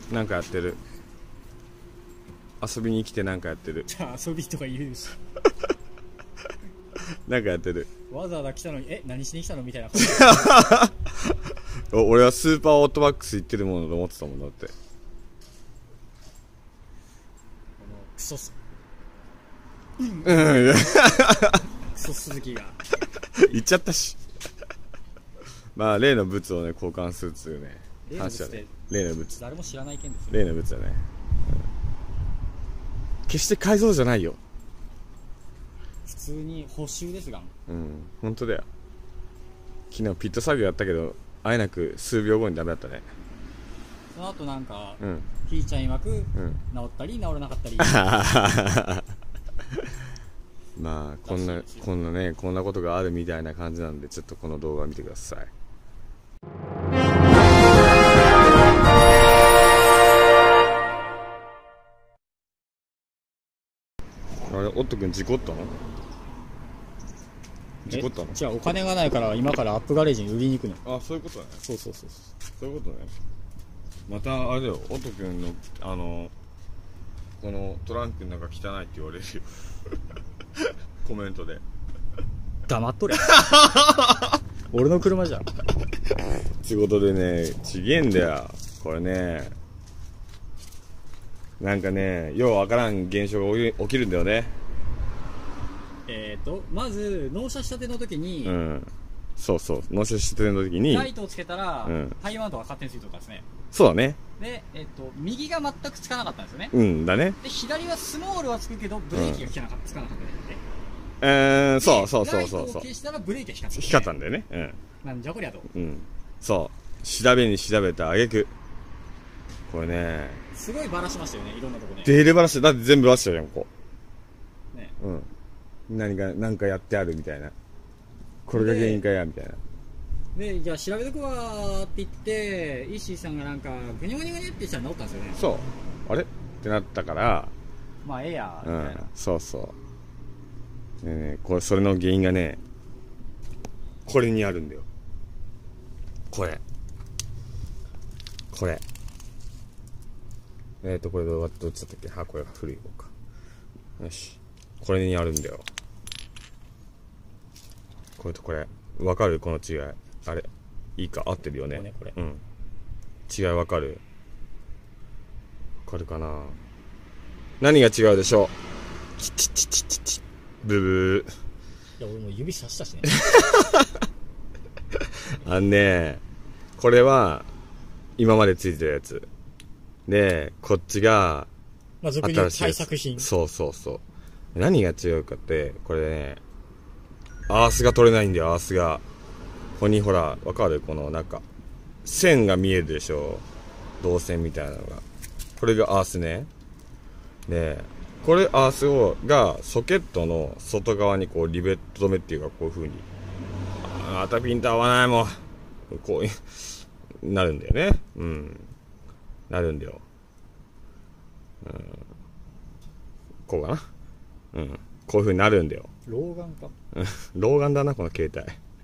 なんかやってる。遊びに来てなんかやってる。 じゃあ遊びとか言うしなんかやってる。 わざわざ来たのに何しに来たのみたいな俺はスーパーオートバックス行ってるものと思ってたもんだって。 クソすうん、いやクソ鈴木が行っちゃったしまあ例のブツをね交換するっつうね例のブツってね。例のブツ、 誰も知らない件ですよ。 例のブツだね、決して改造じゃないよ。 普通に補修ですが、 本当だよ。昨日ピット作業やったけどあえなく数秒後にダメだったね。 その後なんか、 うん、 ひーちゃん曰く、治ったり治らなかったりまあこんなねこんなことがあるみたいな感じなんで、ちょっとこの動画見てください。あれ、オット君事故ったの？事故ったの？ じゃあお金がないから今からアップガレージに売りに行くの。 あ、そういうことね。 そうそういうことね。またあれだよ、オット君のこのトランクの中汚いって言われるよコメントで。 黙っとれ俺の車じゃん。 ってことでね、ちげえんだよこれね。なんかね、ようわからん現象が起きるんだよね。 まず納車したての時に、 そうそう、納車したての時にライトをつけたら、タイヤマウントが勝手についてたんですね。 そうだね。 で、右が全くつかなかったんですよね。 だね。 で、左はスモールはつくけどブレーキがつかなかったんで、そう。 ライトを消したらブレーキが光ったんだよね。 なんじゃこりゃと。 そう、調べに調べた挙句これね、 すごいバラしましたよね、いろんなとこね。 デーレバラして、だって全部バラしたじゃん、こうね。 なんかやってあるみたいな、これが原因かやみたいな。 で、じゃあ調べとくわーって言ってイッシーさんがなんかグニョグニョグニョってしたら治ったんですよね。 そう、あれってなったから、 まあええやみたいな。 そうこれ、それの原因がね、これにあるんだよ。これこれどっちだったっけ。これが古い方か。よし、これにあるんだよ。これとこれわかる？この違い。あれいいか、合ってるよね。 これ違いわかる？わかるかな。何が違うでしょう？チチチチチチブブー。 いや俺もう指さしたしねこれは今までついてるやつで、こっちが俗に言う対策品。 そう。何が違うかって、これね、アースが取れないんだよ。アースがここにほら、わかる？このなんか線が見えるでしょ、銅線みたいなのが。これがアースね。で、これアースがソケットの外側にこうリベット止めっていうか、こういう風にまたピント合わないもん、こうなるんだよね。なるんだよ。こうかな。こういう風になるんだよ。 老眼か。 老眼だなこの携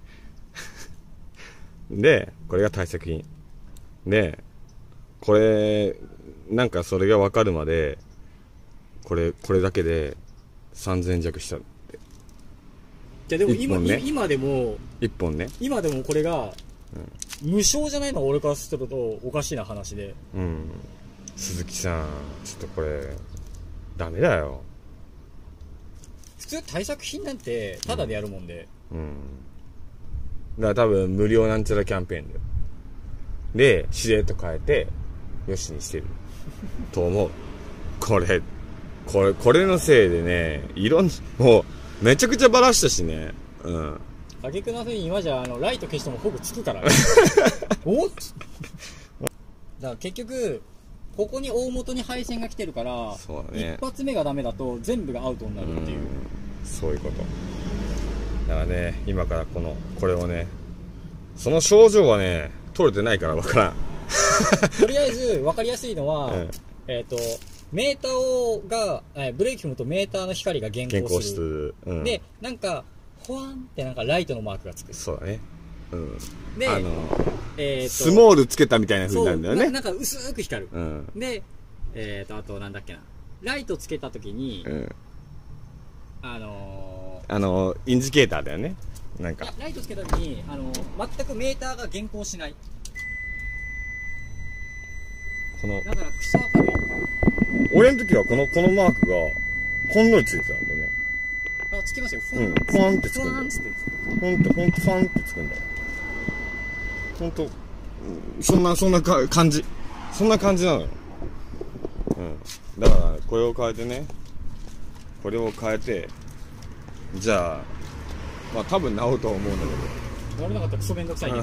帯で、これが対策品で、これなんかそれが分かるまでこれだけで3000円弱したって。 じゃでも今でも 1本ね、 今でもこれが、無償じゃないのは俺からするとおかしな話で。 鈴木さん、ちょっとこれダメだよ。 普通対策品なんてタダでやるもんで、 だから多分無料なんちゃらキャンペーンだよ。でしれっと変えてよしにしてると思う。これのせいでね、もうめちゃくちゃバラしたしね。 挙句のせいに今じゃライト消してもほぼつくからねおっだから結局ここに大元に配線が来てるから、一発目がダメだと全部がアウトになるっていう、 そういうことだからね。今からこれをね、その症状はね取れてないから分からんとりあえず分かりやすいのは、メーターがブレーキ踏むとメーターの光が減光する。でなんかホワンってなんかライトのマークがつく。 そうだね。 うん。 で、 スモールつけたみたいな風になるんだよね。 なんか薄く光る。 うん。 で、あとなんだっけな。ライトつけた時に、 うん。 インジケーターだよね。なんか。 ライトつけた時に、全くメーターが減光しない。だからクソ明るい。 俺の時はこのマークが、ほんのりついてたんだよね。 あ、つきますよ。 うん。ファンってつくんだよ。ほんとファンってつくんだよ。ほんと、そんな感じ。そんな感じなのよ。うん。だから、これを変えてね。これを変えて、じゃあ、まあ多分治るとは思うんだけど。 治れなかったらクソめんどくさいね。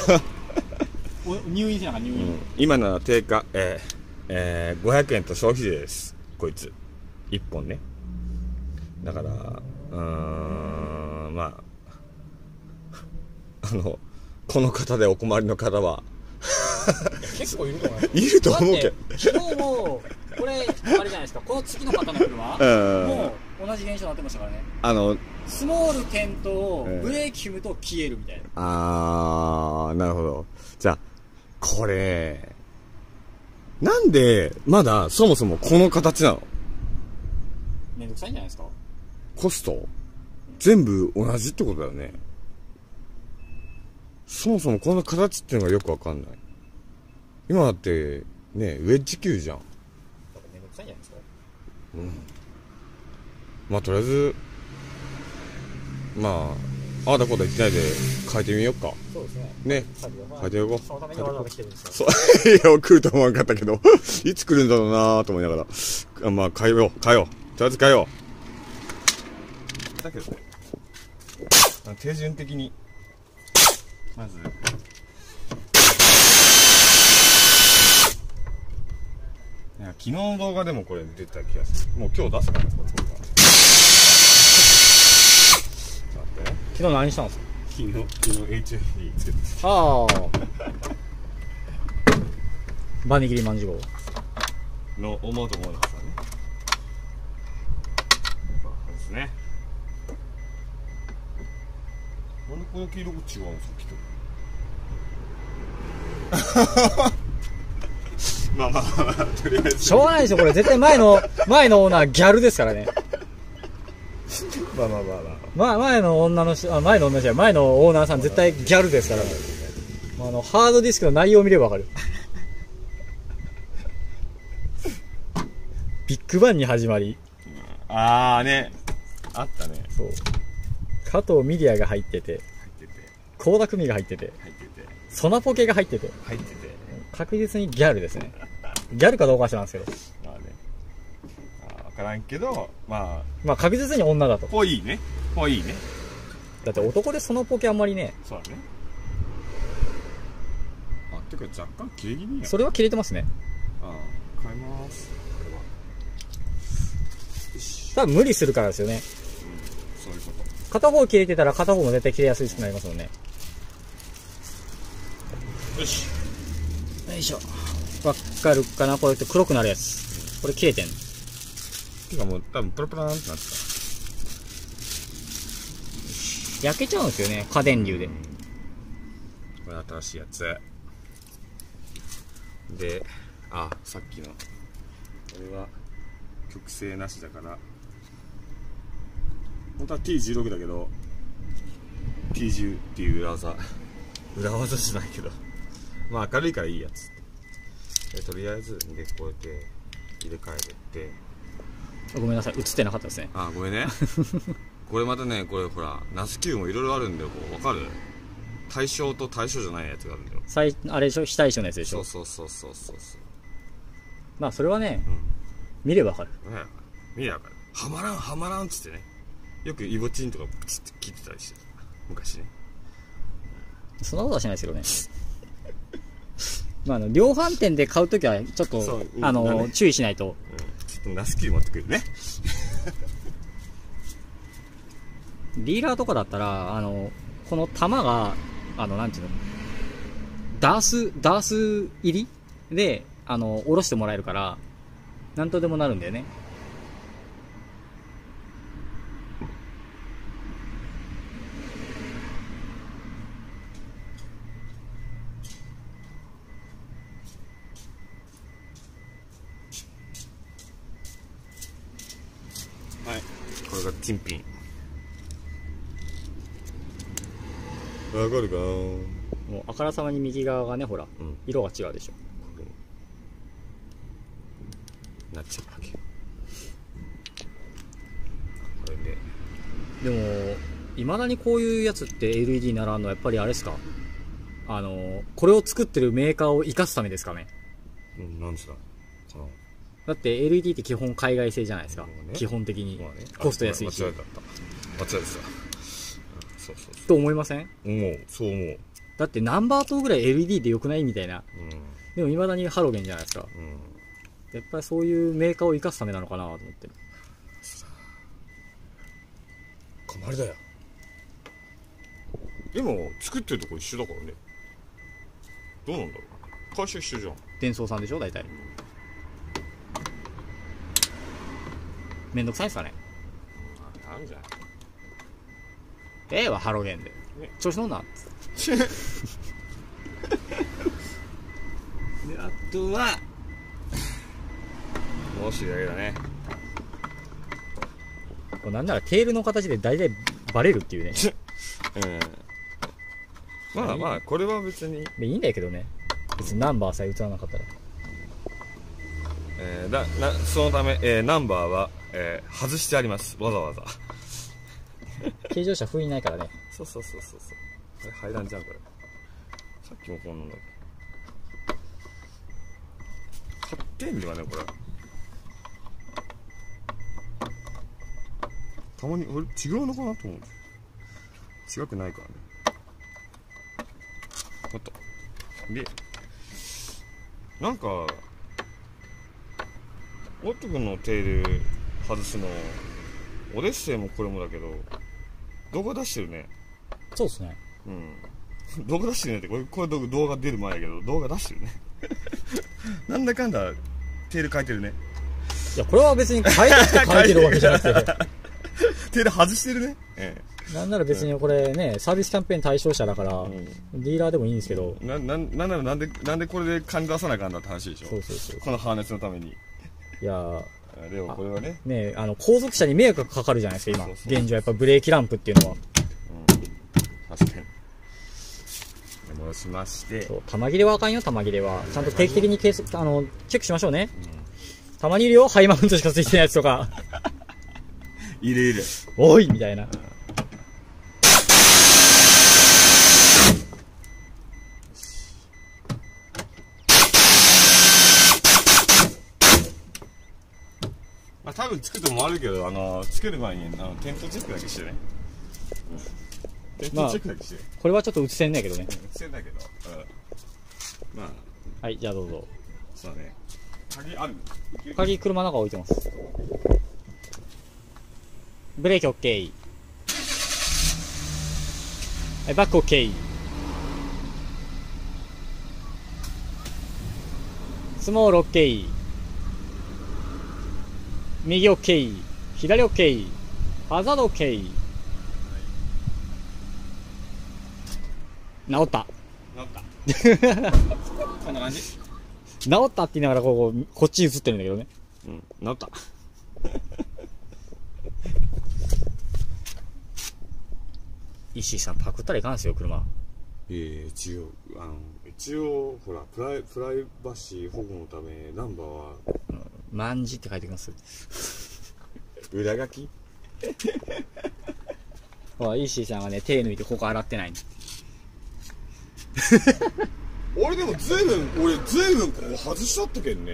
入院しなかった、入院。 今なら定価、500円と消費税です。こいつ。1本ね。だから、まあ、この方でお困りの方は。 結構いると思うよ。 いると思うけど。 昨日も、これ、あれじゃないですか、この次の方の車、もう同じ現象になってましたからね。スモール点灯、ブレーキ踏むと消えるみたいな。 なるほど。じゃあ、これ、なんで、まだ、そもそもこの形なの？ めんどくさいんじゃないですか？ コスト？全部同じってことだよね。そもそもこの形っていうのがよくわかんない。今だって、ね、ウェッジ球じゃん。 めんどくさいんじゃないですか？ うん。まあ、とりあえず、まあ、ああだこうだ言ってないで変えてみようか。 そうですね。 ね。変えてみよう。 そのためにわざわざ来てるんですよ。そう。いや、来ると思わなかったけど、いつ来るんだろうなと思いながら。まあ、変えよう。とりあえず変えよう。だけどね。手順的に、まず、昨日の動画でもこれ出てた気がする。もう今日出すからね、これ。 昨日何したんですか？ 昨日 HFD つけてた。 ああ。バニギリマンジ号の思うと思いますね。ですね。なんでこの黄色が違うのさっきと。まあ、とりあえず。 しょうがないですよ、これ絶対前のオーナーギャルですからね。前のオーナーさん絶対ギャルですから、ハードディスクの内容を見ればわかる。ビッグバンに始まり。 ああね。あったね。 そう。加藤ミリアが入ってて。倖田來未が入ってて。ソナポケが入ってて。確実にギャルですね。ギャルかどうかは知らんすけど。 まあね。わからんけど、まあ確実に女だと。 いいね。いいね。 だって男でソナポケあんまりね。 そうだね。てか若干切れ気味や。 それは切れてますね。 変えます。これは。 多分無理するからですよね。 そういうこと。 片方切れてたら片方も絶対切れやすくなりますもんね。 よし。 よいしょ。わかるかな？こうやって黒くなるやつ。これ切れてんの。 てかもう多分プラプラーンってなってた。焼けちゃうんですよね、過電流で。 これ新しいやつで、さっきのこれは曲線なしだから本当は T16 だけど T10 っていう裏技じゃないけど、まあ明るいからいいやつで、とりあえずでこうやって入れ替えてって。 ごめんなさい、映ってなかったですね。 ごめんね。これまたね、これほらナス球もいろいろあるんだよ。わかる？対象と対象じゃないやつがあるんだよ。 あれでしょ、非対称のやつでしょ。 そう。 まあそれはね、見ればわかる。 見ればわかる。はまらんっつってね、よくイボチンとかプチって切ってたりしてた昔ね。 そんなことはしないですけどね。まあ量販店で買うときはちょっと注意しないと。 ちょっとナス球持ってくるね。 ディーラーとかだったらこの玉がなんていうの、ダース入りで下ろしてもらえるからなんとでもなるんだよね。 珍品。わかるかな。 もうあからさまに右側がね、ほら、色が違うでしょ。 なっちゃうわけ。これで。 でも、いまだにこういうやつって LED ならんのはやっぱりあれですか、これを作ってるメーカーを生かすためですかね。 なんつだかな。 だって LED って基本海外製じゃないですか。基本的に。コスト安いし。 間違えた。間違えてた。そう。 と思いません？ そう思う。 だってナンバー2ぐらい LED で良くないみたいな。でも未だにハロゲンじゃないですか。やっぱりそういうメーカーを生かすためなのかなと思ってる。 あれだよ。でも作ってるとこ一緒だからね。どうなんだろう。会社一緒じゃん。 電装さんでしょ大体。めんどくさいっすかね。 なんじゃん。 ハロゲンで、調子乗んなっつって。であとはもうしだけだね。 なんならテールの形で大体バレるっていうね。 まあこれは別にいいんだけどね。別にナンバーさえ映らなかったら。 そのため、ナンバーは、外してあります。わざわざ。 軽乗車封印ないからね。 そう。これ入らんじゃんこれ。さっきもこんなの。買ってんのかねこれ。たまに俺違うのかなと思う。違くないからね。あった。で、なんかオット君のテール外すのオデッセイもこれもだけど動画出してるね。 そうですね。 動画出してるねってこれ動画出る前やけど動画出してるね。なんだかんだテール変えてるね。 いやこれは別に変えたくて変えてるわけじゃなくてテール外してるね。 なんなら別にこれね、サービスキャンペーン対象者だから、ディーラーでもいいんですけど。 なんならなんでこれで金出さなあかんだって話でしょ。そうこのハーネスのために。 いやでもこれはね。 ね後続車に迷惑がかかるじゃないですか、今。現状やっぱブレーキランプっていうのは。 確かに。戻しまして。 玉切れはあかんよ、玉切れは。ちゃんと定期的にチェックしましょうね。玉切れをハイマウントしかついてないやつとか。 いる。 おいみたいな。 多分つくともあるけど、つける前にテントチェックだけしてね。テントチェックだけして。 これはちょっと映せんねんけどね。 映せんだけど。まあ。 はい、じゃあどうぞ。 そうね。鍵ある？ 鍵車の中置いてます。ブレーキ OK。はい、バック OK。スモール OK。右 OK。左 OK。ハザード OK。治った。 こんな感じ？ 治ったって言いながらこっち映ってるんだけどね。 治った。 石井さんパクったらいかんすよ車。 違う。一応ほらプライバシー保護のためナンバーは万字って書いてきます。 裏書き。 ほら石井さんがね手抜いてここ洗ってないの。 俺でもずいぶんここ外しちゃったけんね。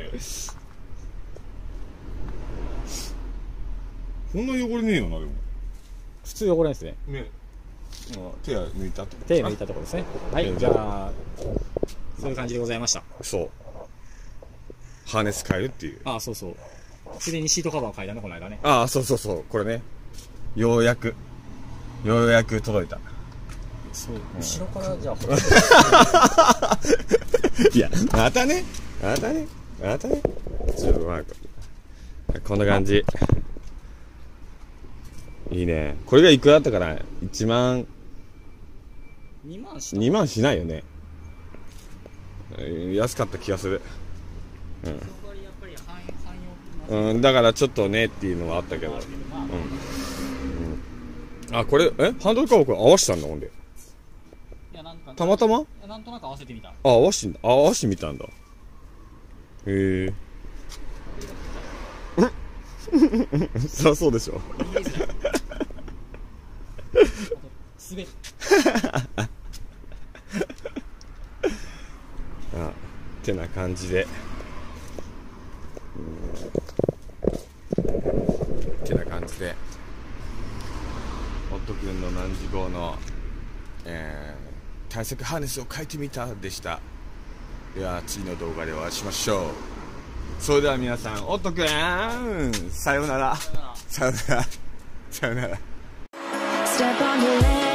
そんな汚れねえよな。でも普通汚れんですね。 手は抜いたと。 手抜いたところですね。はい、じゃあそういう感じでございました。 そうハーネス変えるっていう。 そうすでにシートカバーを変えたねこの間ね。 そうこれねようやく届いた。 そう、後ろからじゃあいやまたねちょっとこんな感じ。いいね。これがいくらだったかな。1万2万しないよね。安かった気がする。だからちょっとねっていうのはあったけど、 あ、これ、ハンドルカバーこれ合わせたんだ、ほんで。 いや、なんか。 たまたま？ いや、なんとなく合わせてみた。 合わせてみたんだ。へえ。そりゃそうでしょ。 滑る。 ってな感じで。ってな感じで。オット君の何時号の、対策ハーネスを変えてみたでした。では次の動画でお会いしましょう。それでは皆さん、オット君、さようなら。さようなら。さようなら。